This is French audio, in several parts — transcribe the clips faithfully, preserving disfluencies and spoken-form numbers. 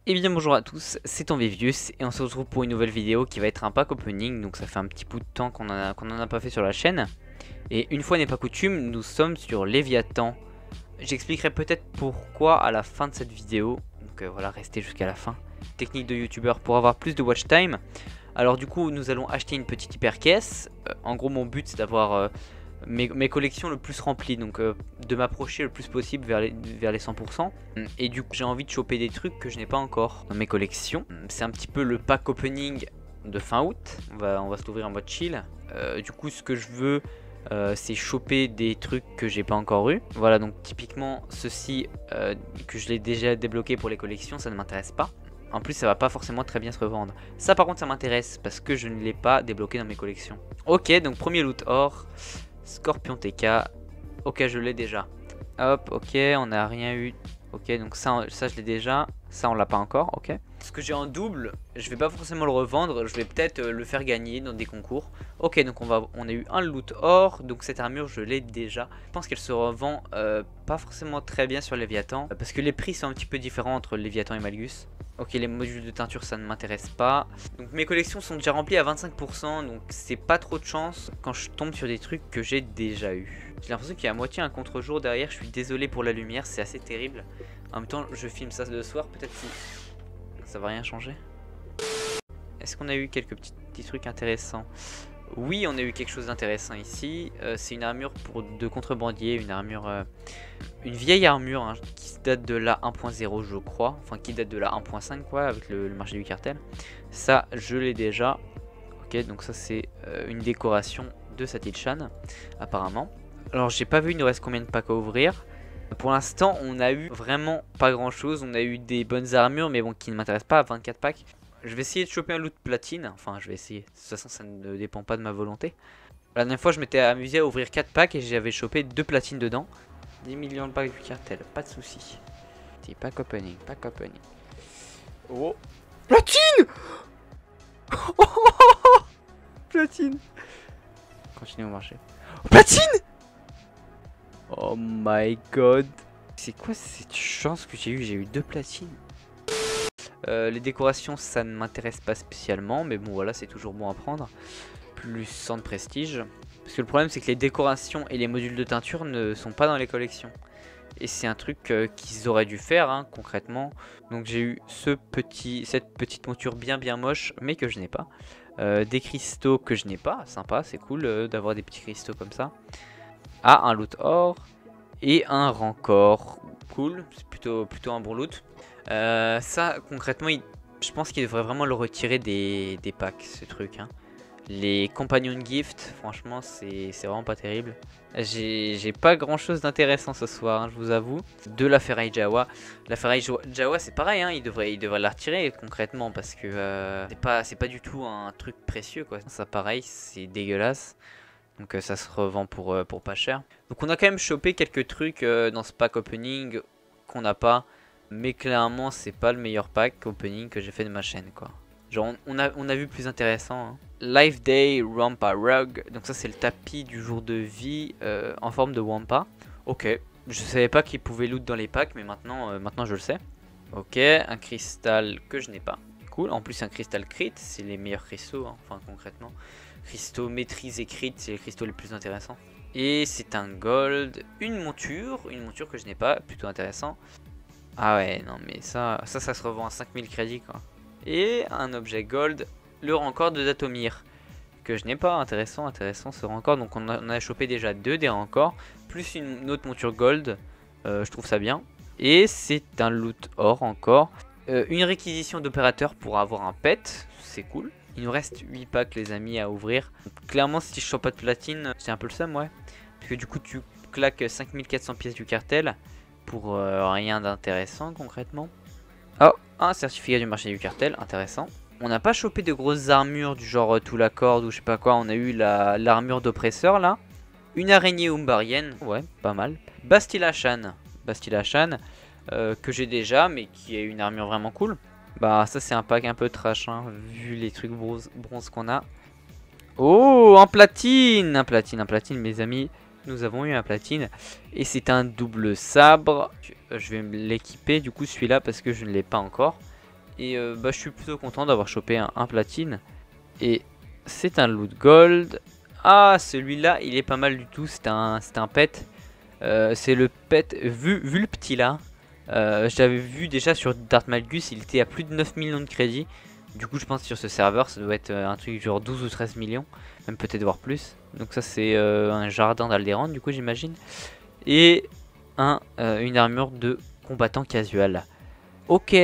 Et bien bonjour à tous, c'est Envivius et on se retrouve pour une nouvelle vidéo qui va être un pack opening. Donc ça fait un petit bout de temps qu'on en a, qu'on en a pas fait sur la chaîne. Et une fois n'est pas coutume, nous sommes sur Léviathan. J'expliquerai peut-être pourquoi à la fin de cette vidéo. Donc euh, voilà, restez jusqu'à la fin. Technique de youtubeur pour avoir plus de watch time. Alors du coup nous allons acheter une petite hyper caisse. Euh, en gros mon but c'est d'avoir... Euh, Mes, mes collections le plus remplies, donc euh, de m'approcher le plus possible vers les, vers les cent pour cent. Et du coup j'ai envie de choper des trucs que je n'ai pas encore dans mes collections. C'est un petit peu le pack opening de fin août. On va, on va se l'ouvrir en mode chill. Euh, du coup ce que je veux euh, c'est choper des trucs que j'ai pas encore eu. Voilà, donc typiquement ceci euh, que je l'ai déjà débloqué pour les collections, ça ne m'intéresse pas. En plus ça va pas forcément très bien se revendre. Ça par contre ça m'intéresse parce que je ne l'ai pas débloqué dans mes collections. Ok, donc premier loot or. Scorpion T K. Ok, je l'ai déjà. Hop, ok, on n'a rien eu. Ok, donc ça, ça je l'ai déjà. Ça, on l'a pas encore, ok. Ce que j'ai en double, je vais pas forcément le revendre. Je vais peut-être le faire gagner dans des concours. Ok, donc on, va, on a eu un loot or. Donc cette armure, je l'ai déjà. Je pense qu'elle se revend euh, pas forcément très bien sur Léviathan. Parce que les prix sont un petit peu différents entre Léviathan et Malgus. Ok, les modules de teinture ça ne m'intéresse pas. Donc mes collections sont déjà remplies à vingt-cinq pour cent. Donc c'est pas trop de chance quand je tombe sur des trucs que j'ai déjà eu. J'ai l'impression qu'il y a à moitié un contre-jour derrière. Je suis désolé pour la lumière, c'est assez terrible. En même temps je filme ça le soir, peut-être si ça va rien changer. Est-ce qu'on a eu quelques petits, petits trucs intéressants? Oui, on a eu quelque chose d'intéressant ici. Euh, c'est une armure pour de contrebandier, une armure, euh, une vieille armure hein, qui date de la un point zéro je crois, enfin qui date de la un point cinq quoi, avec le, le marché du cartel. Ça, je l'ai déjà. Ok, donc ça c'est euh, une décoration de Satil-chan, apparemment. Alors j'ai pas vu, il nous reste combien de packs à ouvrir. Pour l'instant, on a eu vraiment pas grand chose. On a eu des bonnes armures, mais bon, qui ne m'intéressent pas, vingt-quatre packs. Je vais essayer de choper un loot platine. Enfin, je vais essayer. De toute façon, ça ne dépend pas de ma volonté. La dernière fois, je m'étais amusé à ouvrir quatre packs et j'avais chopé deux platines dedans. dix millions de packs du cartel, pas de soucis. C'est pack opening, pack opening. Oh, platine. Platine. Continuez au marché. Platine. Oh my god. C'est quoi cette chance que j'ai eu? J'ai eu deux platines. Euh, les décorations ça ne m'intéresse pas spécialement, mais bon voilà, c'est toujours bon à prendre. Plus cent de prestige. Parce que le problème c'est que les décorations et les modules de teinture ne sont pas dans les collections. Et c'est un truc euh, qu'ils auraient dû faire hein, concrètement. Donc j'ai eu ce petit, cette petite monture bien bien moche, mais que je n'ai pas. Euh, des cristaux que je n'ai pas, sympa, c'est cool euh, d'avoir des petits cristaux comme ça. Ah, un loot or et un rancor, cool, c'est plutôt, plutôt un bon loot. Euh, ça concrètement il, je pense qu'il devrait vraiment le retirer des, des packs ce truc hein. Les compagnons gift franchement c'est vraiment pas terrible. J'ai pas grand chose d'intéressant ce soir hein, je vous avoue. De la ferraille Jawa. La ferraille Jawa c'est pareil hein, il, devrait, il devrait la retirer concrètement parce que euh, c'est pas, pas du tout un truc précieux quoi. Ça pareil c'est dégueulasse. Donc euh, ça se revend pour, euh, pour pas cher. Donc on a quand même chopé quelques trucs euh, dans ce pack opening qu'on n'a pas. Mais clairement c'est pas le meilleur pack opening que j'ai fait de ma chaîne quoi. Genre on, on, a, on a vu plus intéressant hein. Life Day Wampa Rug. Donc ça c'est le tapis du jour de vie euh, en forme de Wampa. Ok. Je savais pas qu'il pouvait loot dans les packs mais maintenant, euh, maintenant je le sais. Ok. Un cristal que je n'ai pas. Cool. En plus un cristal crit. C'est les meilleurs cristaux hein. Enfin concrètement. Cristaux maîtrise et crit. C'est les cristaux les plus intéressants. Et c'est un gold. Une monture. Une monture que je n'ai pas. Plutôt intéressant. Ah ouais, non mais ça, ça, ça se revend à cinq mille crédits quoi. Et un objet gold, le rancor de Datomir, que je n'ai pas, intéressant, intéressant ce rancor. Donc on a, on a chopé déjà deux des rancors, plus une, une autre monture gold, euh, je trouve ça bien. Et c'est un loot or encore. Euh, une réquisition d'opérateur pour avoir un pet, c'est cool. Il nous reste huit packs les amis à ouvrir. Donc, clairement si je chope pas de platine, c'est un peu le seum ouais. Parce que du coup tu claques cinq mille quatre cents pièces du cartel. Pour euh, rien d'intéressant concrètement. Oh, un certificat du marché du cartel, intéressant. On n'a pas chopé de grosses armures du genre euh, tout la corde ou je sais pas quoi. On a eu l'armure d'oppresseur là. Une araignée umbarienne, ouais, pas mal. Bastille-Achan, Bastille-Achan euh, que j'ai déjà mais qui est une armure vraiment cool. Bah ça c'est un pack un peu trash hein, vu les trucs bronze, bronze qu'on a. Oh, un platine, un platine, un platine mes amis. Nous avons eu un platine et c'est un double sabre. Je vais l'équiper du coup celui-là parce que je ne l'ai pas encore. Et euh, bah, je suis plutôt content d'avoir chopé un, un platine. Et c'est un loot gold. Ah, celui-là, il est pas mal du tout. C'est un, c'est un pet. Euh, c'est le pet vu, Vulptila. Euh, je l'avais vu déjà sur Darth Malgus. Il était à plus de neuf millions de crédits. Du coup, je pense que sur ce serveur, ça doit être un truc genre douze ou treize millions. Même peut-être voir plus. Donc ça, c'est euh, un jardin d'Alderaan, du coup, j'imagine. Et un, euh, une armure de combattant casual. Ok.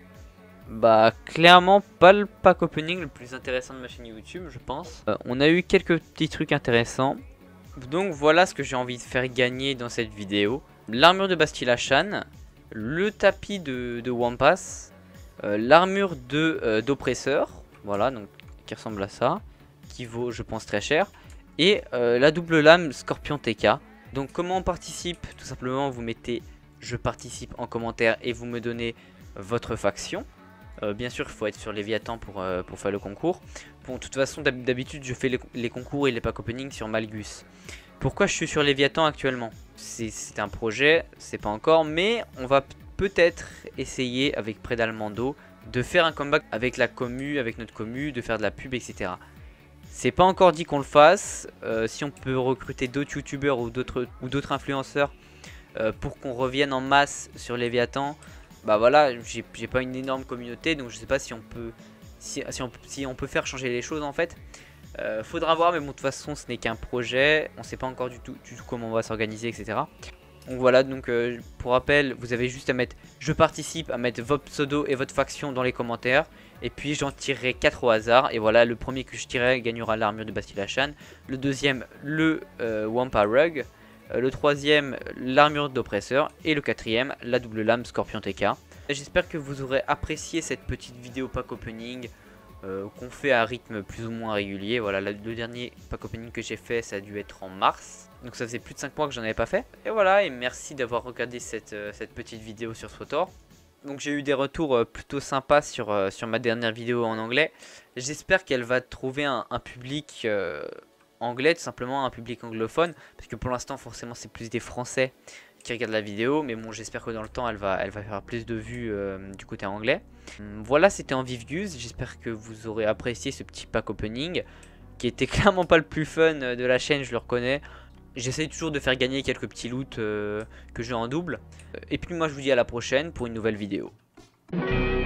Bah clairement pas le pack opening le plus intéressant de ma chaîne YouTube, je pense. Euh, on a eu quelques petits trucs intéressants. Donc voilà ce que j'ai envie de faire gagner dans cette vidéo. L'armure de Bastila Shan, le tapis de, de Wampas, euh, l'armure de euh, d'oppresseur, voilà, donc qui ressemble à ça, qui vaut je pense très cher, et euh, la double lame Scorpion T K. Donc comment on participe? Tout simplement vous mettez je participe en commentaire et vous me donnez votre faction. Euh, bien sûr, il faut être sur Léviathan pour, euh, pour faire le concours. Bon, de toute façon, d'habitude, je fais les, les concours et les pack opening sur Malgus. Pourquoi je suis sur Léviathan actuellement? C'est un projet, c'est pas encore, mais on va peut-être essayer avec Predalmando de faire un comeback avec la commu, avec notre commu, de faire de la pub, et cetera. C'est pas encore dit qu'on le fasse. Euh, si on peut recruter d'autres youtubeurs ou d'autres influenceurs euh, pour qu'on revienne en masse sur Léviathan. Bah voilà, j'ai pas une énorme communauté, donc je sais pas si on peut si, si, on, si on peut faire changer les choses en fait. Euh, faudra voir, mais bon de toute façon ce n'est qu'un projet, on sait pas encore du tout, du tout comment on va s'organiser, et cetera. Donc voilà, donc euh, pour rappel, vous avez juste à mettre je participe, à mettre votre pseudo et votre faction dans les commentaires. Et puis j'en tirerai quatre au hasard. Et voilà, le premier que je tirerai gagnera l'armure de Bastila Shan. Le deuxième, le euh, Wampa Rug. Le troisième, l'armure d'oppresseur. Et le quatrième, la double lame Scorpion T K. J'espère que vous aurez apprécié cette petite vidéo pack opening euh, qu'on fait à rythme plus ou moins régulier. Voilà, le dernier pack opening que j'ai fait, ça a dû être en mars. Donc ça faisait plus de cinq mois que j'en avais pas fait. Et voilà, et merci d'avoir regardé cette, euh, cette petite vidéo sur SWTOR. Donc j'ai eu des retours euh, plutôt sympas sur, euh, sur ma dernière vidéo en anglais. J'espère qu'elle va trouver un, un public... Euh, anglais, tout simplement un public anglophone, parce que pour l'instant forcément c'est plus des Français qui regardent la vidéo, mais bon j'espère que dans le temps elle va, elle va faire plus de vues euh, du côté anglais. Voilà, c'était en vive use, j'espère que vous aurez apprécié ce petit pack opening qui était clairement pas le plus fun de la chaîne, je le reconnais. J'essaie toujours de faire gagner quelques petits loots euh, que j'ai en double, et puis moi je vous dis à la prochaine pour une nouvelle vidéo.